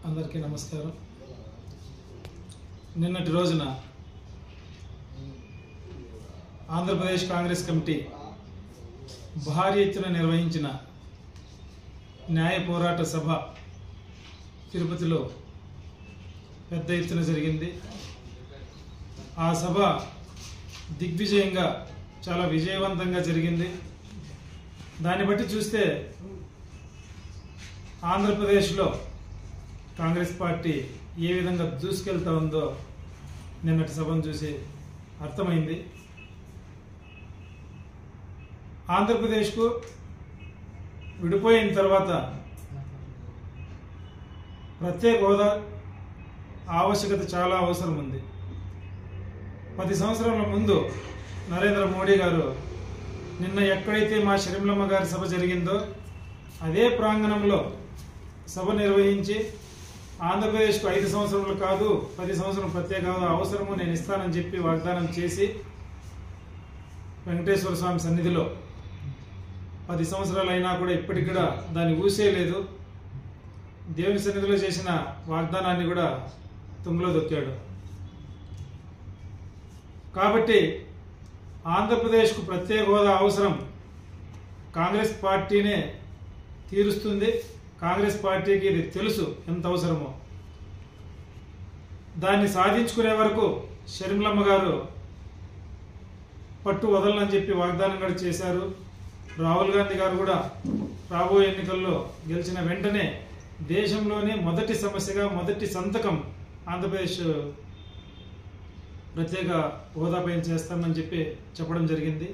అందరికీ నమస్కారం. నిన్నటి రోజున ఆంధ్రప్రదేశ్ కాంగ్రెస్ కమిటీ భారీ ఎత్తున నిర్వహించిన న్యాయ పోరాట సభ తిరుపతిలో పెద్ద ఎత్తున జరిగింది. ఆ సభ దిగ్విజయంగా చాలా విజయవంతంగా జరిగింది. దాన్ని బట్టి చూస్తే ఆంధ్రప్రదేశ్లో కాంగ్రెస్ పార్టీ ఏ విధంగా దూసుకెళ్తా ఉందో నిన్నటి సభను చూసి అర్థమైంది. ఆంధ్రప్రదేశ్కు విడిపోయిన తర్వాత ప్రత్యేక హోదా ఆవశ్యకత చాలా అవసరం ఉంది. 10 సంవత్సరాల ముందు నరేంద్ర మోడీ గారు నిన్న ఎక్కడైతే మా షర్మిలమ్మ గారి సభ జరిగిందో అదే ప్రాంగణంలో సభ నిర్వహించి ఆంధ్రప్రదేశ్కు 5 సంవత్సరాలు కాదు 10 సంవత్సరం ప్రత్యేక హోదా అవసరము, నేను ఇస్తానని చెప్పి వాగ్దానం చేసి వెంకటేశ్వర స్వామి సన్నిధిలో 10 సంవత్సరాలు అయినా కూడా ఇప్పటికి కూడా దాన్ని ఊసేయలేదు. దేవుని సన్నిధిలో చేసిన వాగ్దానాన్ని కూడా తుంగలో దొక్కాడు. కాబట్టి ఆంధ్రప్రదేశ్కు ప్రత్యేక హోదా అవసరం కాంగ్రెస్ పార్టీనే తీరుస్తుంది. కాంగ్రెస్ పార్టీకి ఇది తెలుసు ఎంత అవసరమో. దాన్ని సాధించుకునే వరకు షర్మిలమ్మ గారు పట్టు వదలనని చెప్పి వాగ్దానం కూడా చేశారు. రాహుల్ గాంధీ గారు కూడా రాబోయే ఎన్నికల్లో గెలిచిన వెంటనే దేశంలోనే మొదటి సమస్యగా మొదటి సంతకం ఆంధ్రప్రదేశ్ ప్రత్యేక హోదాపై చేస్తామని చెప్పి చెప్పడం జరిగింది.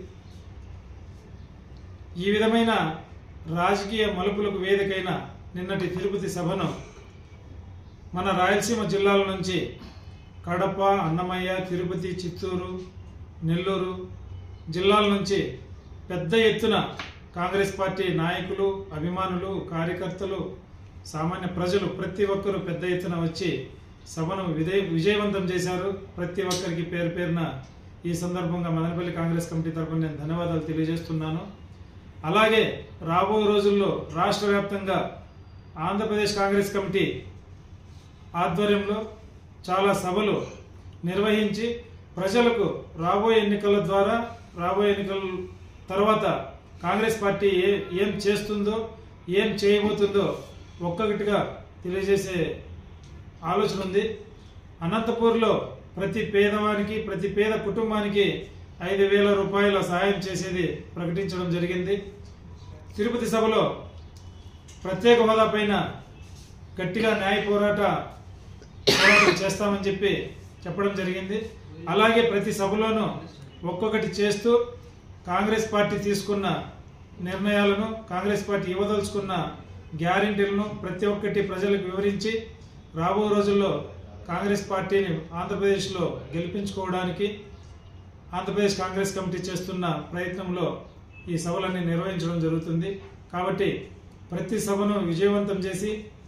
ఈ విధమైన రాజకీయ మలుపులకు వేదికైన నిన్నటి తిరుపతి సభను మన రాయలసీమ జిల్లాల నుంచి కడప, అన్నమయ్య, తిరుపతి, చిత్తూరు, నెల్లూరు జిల్లాల నుంచి పెద్ద ఎత్తున కాంగ్రెస్ పార్టీ నాయకులు, అభిమానులు, కార్యకర్తలు, సామాన్య ప్రజలు ప్రతి ఒక్కరూ పెద్ద ఎత్తున వచ్చి సభను విజయవంతం చేశారు. ప్రతి ఒక్కరికి పేరు పేరున ఈ సందర్భంగా మదనపల్లి కాంగ్రెస్ కమిటీ తరఫున నేను ధన్యవాదాలు తెలియజేస్తున్నాను. అలాగే రాబోయే రోజుల్లో రాష్ట్ర వ్యాప్తంగా ఆంధ్రప్రదేశ్ కాంగ్రెస్ కమిటీ ఆధ్వర్యంలో చాలా సభలు నిర్వహించి ప్రజలకు రాబోయే ఎన్నికల ద్వారా, రాబోయే ఎన్నికల తర్వాత కాంగ్రెస్ పార్టీ ఏం చేస్తుందో, ఏం చేయబోతుందో ఒక్కొక్కటిగా తెలియజేసే ఆలోచన ఉంది. అనంతపూర్లో ప్రతి పేదవానికి, ప్రతి పేద కుటుంబానికి 5,000 రూపాయల సహాయం చేసేది ప్రకటించడం జరిగింది. తిరుపతి సభలో ప్రత్యేక హోదా పైన గట్టిగా న్యాయ పోరాటం చేస్తామని చెప్పి చెప్పడం జరిగింది. అలాగే ప్రతి సభలోనూ ఒక్కొక్కటి చేస్తూ కాంగ్రెస్ పార్టీ తీసుకున్న నిర్ణయాలను, కాంగ్రెస్ పార్టీ ఇవ్వదలుచుకున్న గ్యారెంటీలను ప్రతి ఒక్కటి ప్రజలకు వివరించి రాబో రోజుల్లో కాంగ్రెస్ పార్టీని ఆంధ్రప్రదేశ్లో గెలిపించుకోవడానికి ఆంధ్రప్రదేశ్ కాంగ్రెస్ కమిటీ చేస్తున్న ప్రయత్నంలో ఈ సభలన్నీ నిర్వహించడం జరుగుతుంది. కాబట్టి ప్రతి సభను విజయవంతం చేసి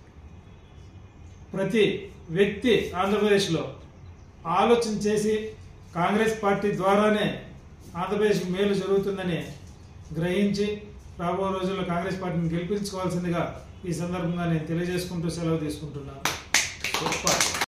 ప్రతి వ్యక్తి ఆంధ్రప్రదేశ్లో ఆలోచన చేసి కాంగ్రెస్ పార్టీ ద్వారానే ఆంధ్రప్రదేశ్కి మేలు జరుగుతుందని గ్రహించి రాబో రోజుల్లో కాంగ్రెస్ పార్టీని గెలిపించుకోవాల్సిందిగా ఈ సందర్భంగా నేను తెలియజేసుకుంటూ సెలవు తీసుకుంటున్నాను.